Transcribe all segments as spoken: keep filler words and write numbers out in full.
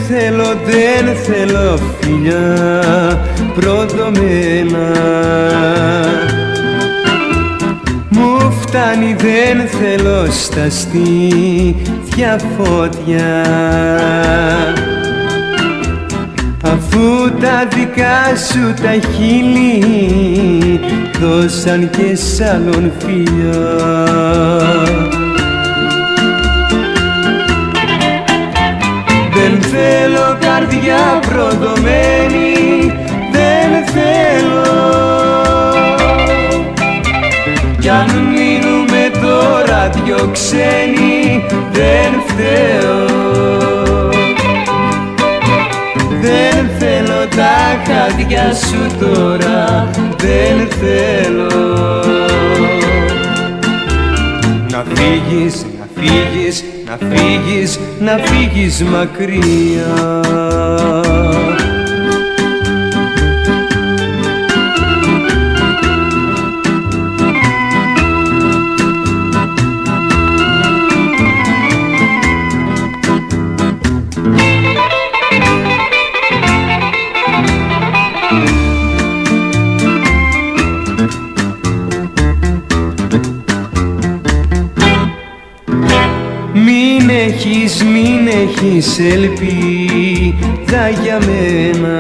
θέλω, δεν θέλω φιλιά προδομένα. Μου φτάνει, δεν θέλω στα στήθια φωτιά, αφού τα δικά σου τα χείλη δώσαν και σ' άλλον φιλιά. Δεν θέλω καρδιά προδομένη, δεν θέλω. Κι αν μείνουμε τώρα δυο ξένοι, δεν φταίω. Δεν θέλω τα χάδια σου τώρα, δεν θέλω. Να φύγεις, να φύγεις, να φύγεις, να φύγεις μακριά. Μην έχεις, μην έχεις ελπίδα για μένα,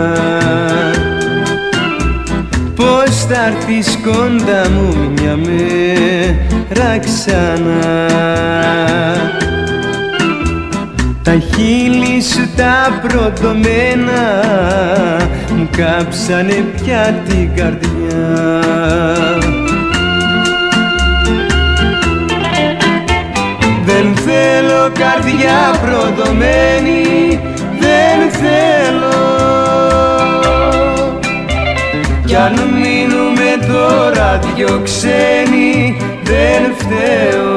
πως θα έρθεις κοντά μου μια μέρα ξανά. Τα χείλη σου τα προδομένα μου κάψανε πια την καρδιά. Δεν θέλω καρδιά προδομένη, δεν θέλω. Κι αν μείνουμε τώρα δυο ξένοι, δεν φταίω.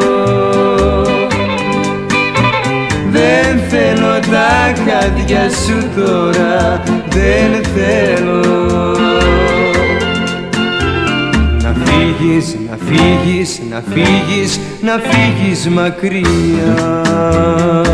Δεν θέλω τα χάδια σου τώρα, δεν θέλω. Να φύγεις, να φύγεις, να φύγεις, να φύγεις μακριά.